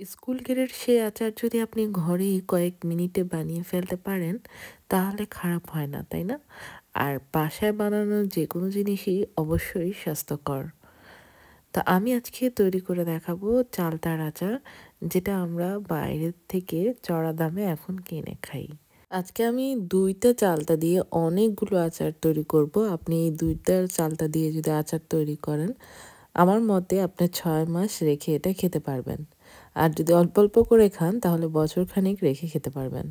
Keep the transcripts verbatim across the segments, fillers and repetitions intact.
School grade সেই আচার যদি আপনি ঘরেই কয়েক মিনিটে বানিয়ে ফেলতে পারেন তাহলে খারাপ হয় না, তাই না? আর বাসায় বানানো যে কোনো জিনিসই অবশ্যই স্বাস্থ্যকর। তা আমি আজকে তৈরি করে দেখাবো চালতার আচার, যেটা আমরা বাইরের থেকে চড়া দামে এখন কিনে খাই। আজকে আমি দুইটা চালতা দিয়ে অনেকগুলো আচার তৈরি করব। আপনি এই দুইটা চালতা দিয়ে যদি আচার তৈরি করেন, আমার মতে আপনি ছয় মাস রেখে এটা খেতে পারবেন। আর যদি অল্প অল্প করে খান তাহলে বছর খানেক রেখে খেতে পারবেন।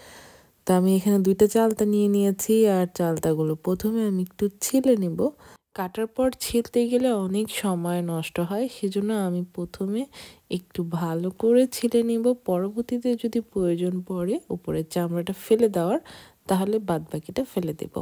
তো আমি এখানে দুইটা চালতা নিয়ে নিয়েছি, আর চালতাগুলো প্রথমে আমি একটু ছিলে নেব। কাটার পর ছিলতে গেলে অনেক সময় নষ্ট হয়, সেজন্য আমি প্রথমে একটু ভালো করে ছিলে নেব। পরবর্তীতে যদি প্রয়োজন পড়ে উপরের চামড়াটা ফেলে দেওয়ার, তাহলে বাদবাকিটা ফেলে দেব।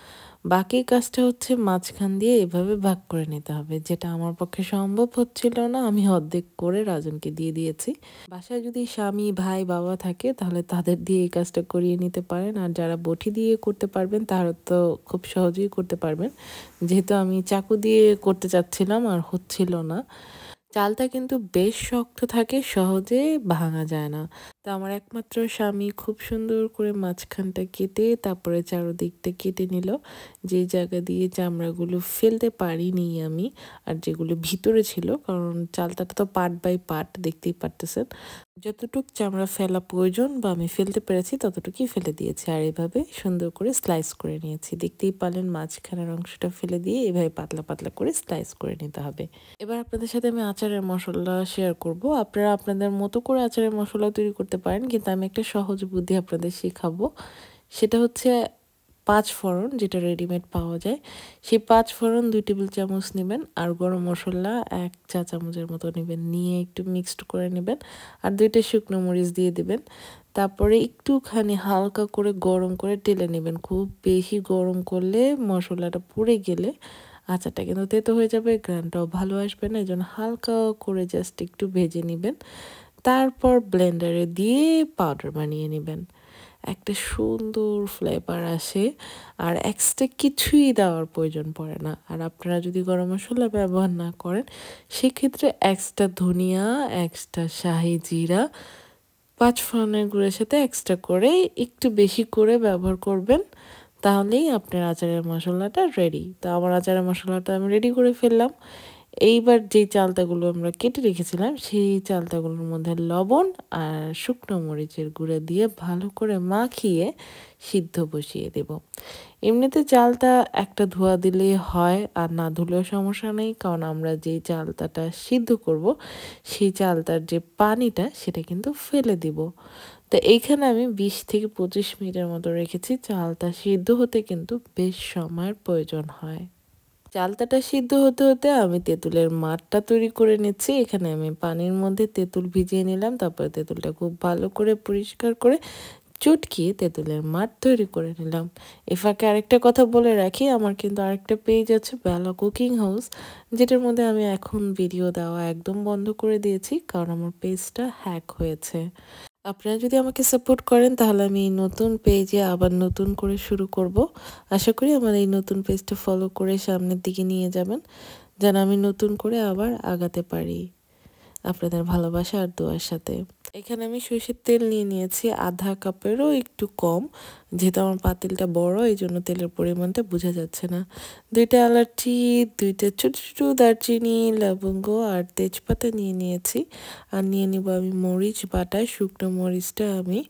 বাকি কাজটা হচ্ছে মাঝখান দিয়ে এভাবে ভাগ করে নিতে হবে, যেটা আমার পক্ষে সম্ভব হচ্ছিল না। আমি অর্ধেক করে রাজনকে দিয়ে দিয়েছি। বাসায় যদি স্বামী, ভাই, বাবা থাকে তাহলে তাদের দিয়ে এই কাজটা করিয়ে নিতে পারেন। আর যারা বটি দিয়ে করতে পারবেন তারা তো খুব সহজেই করতে পারবেন, যেহেতু আমি চাকু দিয়ে করতে চাচ্ছিলাম আর হচ্ছিল না। চালটা কিন্তু বেশ শক্ত থাকে, সহজে ভাঙা যায় না। তো আমার একমাত্র স্বামী খুব সুন্দর করে মাঝখানটা কেটে তারপরে চারদিকটা কেটে নিল। যে জায়গা দিয়ে চামড়াগুলো ফেলতে পারিনি আমি, আর যেগুলো ভিতরে ছিল, কারণ চালটাটা তো পার্ট বাই পার্ট দেখতেই পারতেছেন। যতটুক চামড়া ফেলা প্রয়োজন বা আমি ফেলতে পেরেছি ততটুকুই ফেলে দিয়েছি, আর এভাবে সুন্দর করে স্লাইস করে নিয়েছি। দেখতেই পারলেন মাঝখানের অংশটা ফেলে দিয়ে এভাবে পাতলা পাতলা করে স্লাইস করে নিতে হবে। এবার আপনাদের সাথে আমি আচারের মশলা শেয়ার করব। আপনারা আপনাদের মতো করে আচারের মশলা তৈরি করতে পারেন, কিন্তু আমি একটা সহজ বুদ্ধি আপনাদের শেখাবো। সেটা হচ্ছে পাঁচ ফোড়ন, যেটা রেডিমেড পাওয়া যায়। সেই পাঁচ ফোড়ন দুই টেবিল চামচ নেবেন, আর গরম মশলা এক চা চামচের মতো নেবেন। নিয়ে একটু মিক্সড করে নেবেন, আর দুইটা শুকনো মরিচ দিয়ে দেবেন। তারপরে একটুখানি হালকা করে গরম করে টেলে নেবেন। খুব বেশি গরম করলে মশলাটা পুড়ে গেলে আচারটা কিন্তু তেতো হয়ে যাবে, গ্রানটাও ভালো আসবে না। এই জন্য হালকা করে জাস্ট একটু ভেজে নেবেন। তারপর ব্লেন্ডারে দিয়ে পাউডার বানিয়ে নেবেন। একটা সুন্দর ফ্লেভার আসে, আর এক্সট্রা কিছুই দেওয়ার প্রয়োজন পড়ে না। আর আপনারা যদি গরম মশলা ব্যবহার না করেন, সেক্ষেত্রে এক্সট্রা ধনিয়া, এক্সট্রা শাহি জিরা, পাঁচ ফোড়নের গুঁড়োর সাথে এক্সট্রা করে একটু বেশি করে ব্যবহার করবেন, তাহলেই আপনার আচারের মশলাটা রেডি। তো আমার আচারের মশলাটা আমি রেডি করে ফেললাম। এইবার যেই চালতাগুলো আমরা কেটে রেখেছিলাম সেই চালতাগুলোর মধ্যে লবণ আর শুকনো মরিচের গুঁড়ো দিয়ে ভালো করে মাখিয়ে সিদ্ধ বসিয়ে দেব। এমনিতে চালটা একটা ধোয়া দিলেই হয়, আর না ধুলেও সমস্যা নেই, কারণ আমরা যেই চালতাটা সিদ্ধ করব সেই চালতার যে পানিটা সেটা কিন্তু ফেলে দিব। তো এইখানে আমি বিশ থেকে পঁচিশ মিনিটের মতো রেখেছি। চালটা সিদ্ধ হতে কিন্তু বেশ সময়ের প্রয়োজন হয়। চালতাটা সিদ্ধ হতে হতে আমি তেঁতুলের মাঠটা তৈরি করে নিচ্ছি। এখানে আমি পানির মধ্যে তেঁতুল ভিজিয়ে নিলাম, তারপরে তেঁতুলটা খুব ভালো করে পরিষ্কার করে চটকিয়ে তেঁতুলের মাঠ তৈরি করে নিলাম। এ ফাঁকে আরেকটা কথা বলে রাখি, আমার কিন্তু আরেকটা পেজ আছে, বেলা কুকিং হাউস, যেটার মধ্যে আমি এখন ভিডিও দেওয়া একদম বন্ধ করে দিয়েছি, কারণ আমার পেজটা হ্যাক হয়েছে। আপনারা যদি আমাকে সাপোর্ট করেন তাহলে আমি এই নতুন পেজে আবার নতুন করে শুরু করব। আশা করি আমার এই নতুন পেজটা ফলো করে সামনের দিকে নিয়ে যাবেন, যেন আমি নতুন করে আবার আগাতে পারি আপনাদের ভালোবাসা আর দোয়ার সাথে। এখানে আমি সরষের তেল নিয়ে নিয়েছি আধা কাপেরও একটু কম, যেহেতু আমার পাতিলটা বড় এই জন্য তেলের পরিমাণটা বোঝা যাচ্ছে না। দুইটা এলাচি, দুইটা ছোটো ছোটো দারচিনি, লবঙ্গ আর তেজপাতা নিয়ে নিয়েছি। আর নিয়ে নিব আমি মরিচ বাটা। শুকনো মরিচটা আমি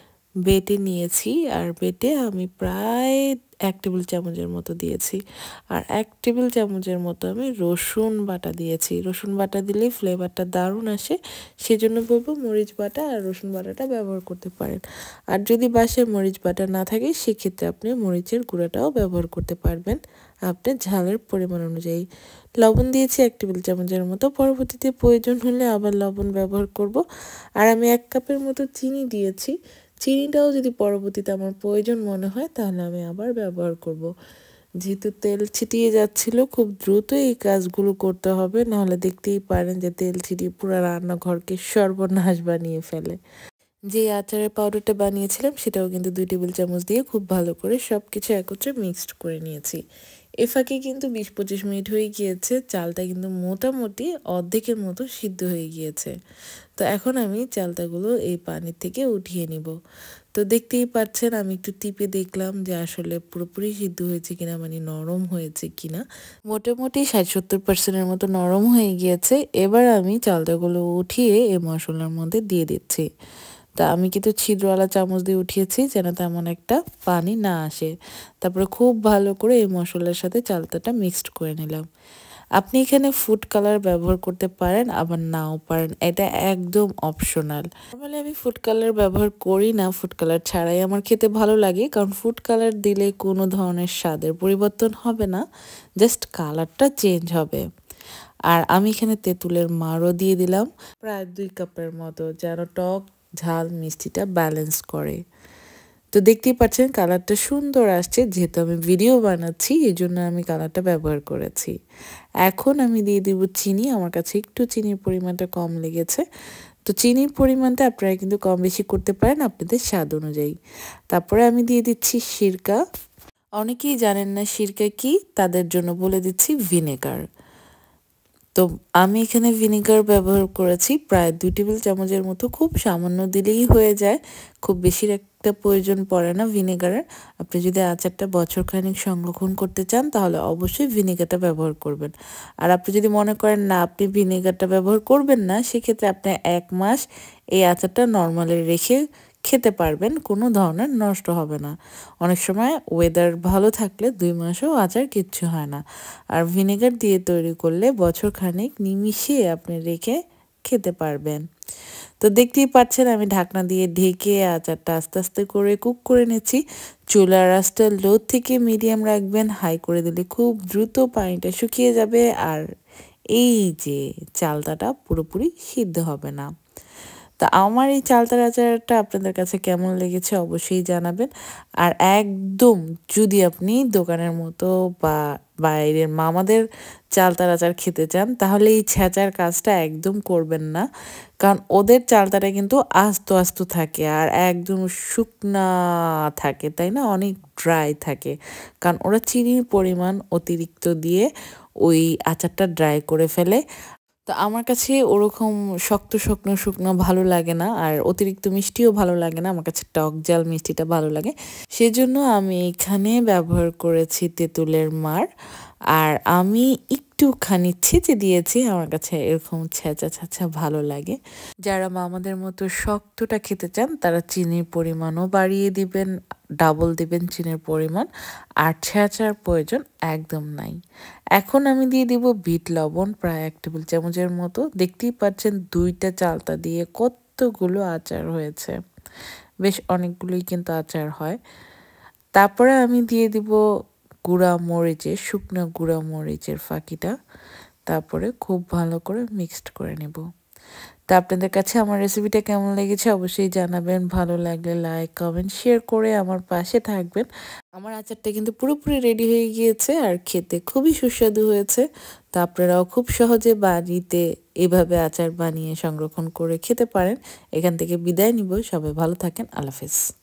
বেটে নিয়েছি, আর বেটে আমি প্রায় এক টেবিল চামচের মতো দিয়েছি। আর এক টেবিল চামচের মতো আমি রসুন বাটা দিয়েছি। রসুন বাটা দিলে ফ্লেভারটা দারুণ আসে, সেজন্য বলবো মরিচ বাটা আর রসুন বাটাটা ব্যবহার করতে পারেন। আর যদি বাসায় মরিচ বাটা না থাকে সেক্ষেত্রে আপনি মরিচের গুঁড়াটাও ব্যবহার করতে পারবেন আপনার ঝালের পরিমাণ অনুযায়ী। লবণ দিয়েছি এক টেবিল চামচের মতো, পরবর্তীতে প্রয়োজন হলে আবার লবণ ব্যবহার করব। আর আমি এক কাপের মতো চিনি দিয়েছি। চিনিটাও যদি পরবর্তীতে আমার প্রয়োজন মনে হয় তাহলে আমি আবার ব্যবহার করব। যেহেতু তেল ছিটিয়ে যাচ্ছিল, খুব দ্রুত এই কাজগুলো করতে হবে, নাহলে দেখতেই পারেন যে তেল ছিটিয়ে পুরো রান্নাঘরকে সর্বনাশ বানিয়ে ফেলে। যে আচারের পাউডারটা বানিয়েছিলাম সেটাও কিন্তু দুই টেবিল চামচ দিয়ে খুব ভালো করে সব কিছু একত্রে মিক্সড করে নিয়েছি। এ ফাঁকে কিন্তু বিশ পঁচিশ মিনিট হয়ে গিয়েছে, চালটা কিন্তু মোটামুটি অর্ধেকের মতো সিদ্ধ হয়ে গিয়েছে। তো তো এখন আমি চালতাগুলো এই পানি থেকে উঠিয়ে নিব। তো দেখতেই পাচ্ছেন আমি একটু টিপে দেখলাম যে আসলে পুরোপুরি সিদ্ধ হয়েছে কিনা, মানে নরম হয়েছে কিনা। মোটামুটি ষাট সত্তর পার্সেন্টের মতো নরম হয়ে গিয়েছে। এবার আমি চালতাগুলো উঠিয়ে এই মশলার মধ্যে দিয়ে দিচ্ছি। তা আমি কিন্তু ছিদ্রওয়ালা চামচ দিয়ে উঠিয়েছি যেন তেমন একটা পানি না আসে। তারপরে খুব ভালো করে এই মশলার সাথে চালতাটা মিক্সড করে নিলাম। আপনি এখানে ফুড কালার ব্যবহার করতে পারেন, আবার নাও পারেন, এটা একদম অপশনাল। নর্মালি আমি ফুড কালার ব্যবহার করি না, ফুড কালার ছাড়াই আমার খেতে ভালো লাগে, কারণ ফুড কালার দিলে কোনো ধরনের স্বাদের পরিবর্তন হবে না, জাস্ট কালারটা চেঞ্জ হবে। আর আমি এখানে তেঁতুলের মারও দিয়ে দিলাম প্রায় দুই কাপের মতো, যেন টক ঝাল মিষ্টিটা ব্যালেন্স করে। তো দেখতেই পাচ্ছেন কালারটা সুন্দর আসছে, যেহেতু আমি ভিডিও বানাচ্ছি এই জন্য আমি কালারটা ব্যবহার করেছি। এখন আমি দিয়ে দিব চিনি, আমার কাছে একটু চিনির পরিমাণটা কম লেগেছে। তো চিনির পরিমাণটা আপনারা কিন্তু কম বেশি করতে পারেন আপনাদের স্বাদ অনুযায়ী। তারপরে আমি দিয়ে দিচ্ছি সিরকা। অনেকেই জানেন না সিরকা কি, তাদের জন্য বলে দিচ্ছি ভিনেগার। তো আমি এখানে ভিনেগার ব্যবহার করেছি প্রায় দুই টেবিল চামচের মতো, খুব সামান্য দিলেই হয়ে যায়, খুব বেশি একটা প্রয়োজন পড়ে না ভিনেগারের। আপনি যদি আচারটা বছর খানিক সংরক্ষণ করতে চান তাহলে অবশ্যই ভিনেগারটা ব্যবহার করবেন। আর আপনি যদি মনে করেন না আপনি ভিনেগারটা ব্যবহার করবেন না, সেক্ষেত্রে আপনি এক মাস এই আচারটা নর্মালি রেখে খেতে পারবেন, কোনো ধরনের নষ্ট হবে না। অনেক সময় ওয়েদার ভালো থাকলে দুই মাসেও আচার কিচ্ছু হয় না। আর ভিনেগার দিয়ে তৈরি করলে বছর খানেক নিমিষে আপনি রেখে খেতে পারবেন। তো দেখতেই পাচ্ছেন আমি ঢাকনা দিয়ে ঢেকে আচারটা আস্তে আস্তে করে কুক করে নিচ্ছি। চুলার আঁচটা লো থেকে মিডিয়াম রাখবেন, হাই করে দিলে খুব দ্রুত পানিটা শুকিয়ে যাবে আর এই যে চালতাটা পুরোপুরি সিদ্ধ হবে না। তা আমার এই চালতার আচারটা আপনাদের কাছে কেমন লেগেছে অবশ্যই জানাবেন। আর একদম যদি আপনি দোকানের মতো বা বাইরের মামাদের চালতার আচার খেতে চান তাহলে এই ছেঁচার কাজটা একদম করবেন না, কারণ ওদের চালতাটা কিন্তু আস্ত আস্ত থাকে আর একদম শুকনা থাকে, তাই না, অনেক ড্রাই থাকে, কারণ ওরা চিনির পরিমাণ অতিরিক্ত দিয়ে ওই আচারটা ড্রাই করে ফেলে। তো আমার কাছে ওরকম শক্ত শুকনো শুকনো ভালো লাগে না, আর অতিরিক্ত মিষ্টিও ভালো লাগে না, আমার কাছে টক ঝাল মিষ্টিটা ভালো লাগে। সেজন্য আমি এখানে ব্যবহার করেছি তেঁতুলের মার। আর আমি একটুখানি ছেঁচে দিয়েছি, আমার কাছে এরকম ছেঁচা ছেঁচা ভালো লাগে। যারা মামাদের মতো শক্তটা খেতে চান তারা চিনির পরিমাণও বাড়িয়ে দিবেন, ডাবল দিবেন চিনির পরিমাণ, আর ছেঁচার প্রয়োজন একদম নাই। এখন আমি দিয়ে দিব বিট লবণ প্রায় এক টেবিল চামচের মতো। দেখতেই পাচ্ছেন দুইটা চালতা দিয়ে কতগুলো আচার হয়েছে, বেশ অনেকগুলোই কিন্তু আচার হয়। তারপরে আমি দিয়ে দিব গুঁড়া মরিচের, শুকনো গুঁড়া মরিচের ফাঁকিটা। তারপরে খুব ভালো করে মিক্সড করে নেব। তা আপনাদের কাছে আমার রেসিপিটা কেমন লেগেছে অবশ্যই জানাবেন। ভালো লাগলে লাইক কমেন্ট শেয়ার করে আমার পাশে থাকবেন। আমার আচারটা কিন্তু পুরোপুরি রেডি হয়ে গিয়েছে আর খেতে খুবই সুস্বাদু হয়েছে। তা আপনারাও খুব সহজে বাড়িতে এভাবে আচার বানিয়ে সংরক্ষণ করে খেতে পারেন। এখান থেকে বিদায় নিব, সবাই ভালো থাকেন, আল্লাহ হাফেজ।